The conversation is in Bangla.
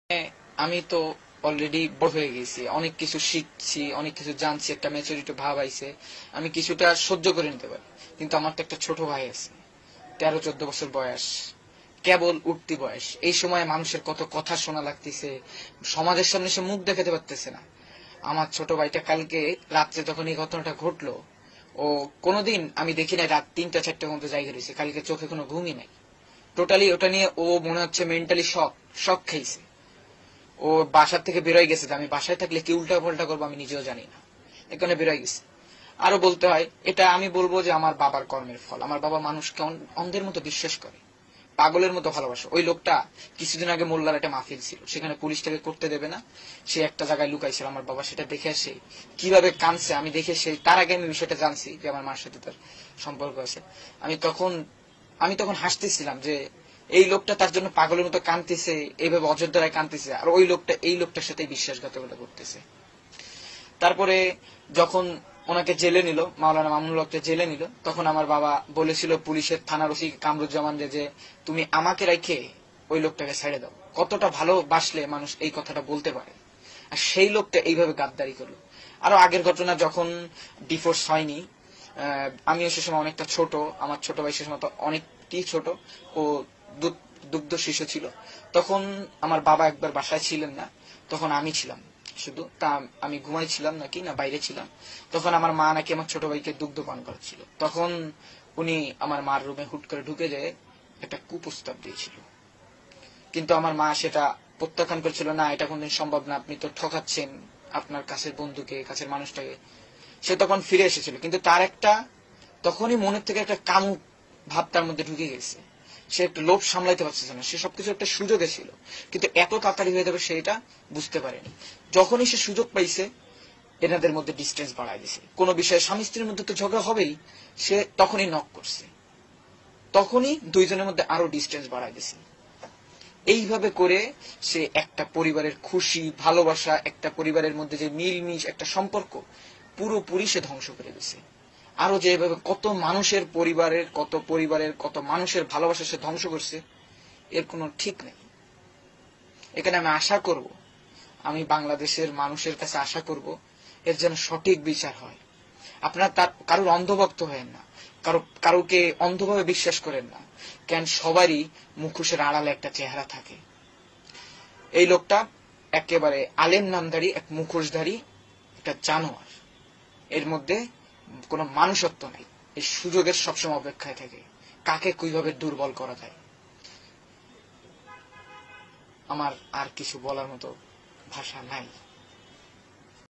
আমি তো অলরেডি বড় হয়ে গেছি, অনেক কিছু শিখছি, অনেক কিছু জানছি, একটা ম্যাচুরিটি ভাব আইছে, আমি কিছুটা সহ্য করে নিতে পারি। কিন্তু আমার তো একটা ছোট ভাই আছে, 13-14 বছর বয়স, কেবল উঠতি বয়স। এই সময় মানুষের কত কথা শোনা লাগতেছে, সমাজের সামনে সে মুখ দেখাতে পারতেছে না। আমার ছোট ভাইটা কালকে রাত্রে যখন এই ঘটনাটা ঘটলো, ও কোনোদিন আমি দেখি নাই রাত 3টা-4টা পর্যন্ত জায়গা রয়েছে, কালকে চোখে কোনো ঘুমই নাই। টোটালি ওটা নিয়ে ও মনে হচ্ছে মেন্টালি শক শক খাইছে। ও বাসার থেকে বেরোয় গেছে, আমি বাসায় থাকলে কি উল্টা পাল্টা করবো আমি নিজেও জানি না, এখানে বেরোয় গেছে। আরো বলতে হয়, এটা আমি বলবো যে আমার বাবার কর্মের ফল। আমার বাবা মানুষকে অন্ধের মতো বিশ্বাস করে, পাগলের মতো ভালোবাসে। ওই লোকটা কিছুদিন আগে মোল্লার একটা মাহফিল ছিল, সেখানে পুলিশ তাকে করতে দেবে না, সে একটা জায়গায় লুকাইছিল। আমার বাবা সেটা দেখে আসে কিভাবে কানছে, আমি দেখে সে তার আগে আমি বিষয়টা জানছি যে আমার মার সাথে তার সম্পর্ক আছে। আমি তখন আমি তখন হাসতেছিলাম যে এই লোকটা তার জন্য পাগলের মতো কানতেছে, এইভাবে অযোধ্যায় কানতেছে, আর ওই লোকটা এই লোকটার সাথে বিশ্বাসঘাতকতা করতেছে। তারপরে যখন ওনাকে জেলে নিল, মাওলানা মামুনুল হককে জেলে নিল, তখন আমার বাবা বলেছিল পুলিশের থানার ওসি কামরুজ্জামান যে তুমি আমাকে রেখে ওই লোকটাকে ছেড়ে দাও। কতটা ভালোবাসলে মানুষ এই কথাটা বলতে পারে। আর সেই লোকটা এইভাবে গাদ্দারি করলো। আরো আগের ঘটনা, যখন ডিভোর্স হয়নি, আমিও সে সময় অনেকটা ছোট, আমার ছোট ভাই সে সময় তো অনেকটি ছোট, ও দুগ্ধ শিশু ছিল। তখন আমার বাবা একবার বাসায় ছিলেন না, তখন আমি ছিলাম শুধু। তা আমি ঘুমাইছিলাম নাকি না বাইরে ছিলাম, তখন আমার মা নাকি আমার ছোট ভাইকে দুগ্ধ পান করাচ্ছিল। তখন উনি আমার মার রুমে হুট করে ঢুকে যেয়ে একটা কুপ্রস্তাব দিয়েছিল। কিন্তু আমার মা সেটা প্রত্যাখ্যান করেছিল, না এটা কোনদিন সম্ভব না, আপনি তো ঠকাচ্ছেন আপনার কাছের বন্ধুকে, কাছের মানুষটাকে। সে তখন ফিরে এসেছিল, কিন্তু তার একটা তখনই মনের থেকে একটা কামুক ভাব তার মধ্যে ঢুকে গেছে। সে একটু লোভ সামলাইতে পারছে না, সে সবকিছু একটা সুযোগে ছিল, কিন্তু এত তাড়াতাড়ি হয়ে যাবে সেটা বুঝতে পারেনি। যখনই সে সুযোগ পাইছে, এনাদের মধ্যে ডিস্টেন্স বাড়ায় দিছে। কোনো বিষয়ে স্বামী স্ত্রীর মধ্যে তো ঝগড়া হবেই, সে তখনই নক করছে, তখনই দুইজনের মধ্যে আরো ডিস্টেন্স বাড়ায় দিছে। এইভাবে করে সে একটা পরিবারের খুশি ভালোবাসা, একটা পরিবারের মধ্যে যে মিলমিশ একটা সম্পর্ক, পুরোপুরি সে ধ্বংস করে দিছে। আরো যে এভাবে কত পরিবারের কত মানুষের ভালোবাসা সে ধ্বংস করছে, এর কোনো ঠিক নেই। এখানে আমি আশা করব, আমি বাংলাদেশের মানুষের কাছে আশা করব, এর যেন সঠিক বিচার হয়। আপনার তার কারোর অন্ধভক্ত হয়েন না, কারোকে অন্ধভাবে বিশ্বাস করেন না। কেন সবারই মুখোশের আড়ালে একটা চেহারা থাকে। এই লোকটা একেবারে আলেম নামধারী এক মুখোশধারী একটা জানোয়ার, এর মধ্যে কোনো মানুষত্ব নেই। এই সুযোগের সবসময় অপেক্ষায় থাকে কাকে কিভাবে দুর্বল করা যায়। আমার আর কিছু বলার মতো ভাষা নাই।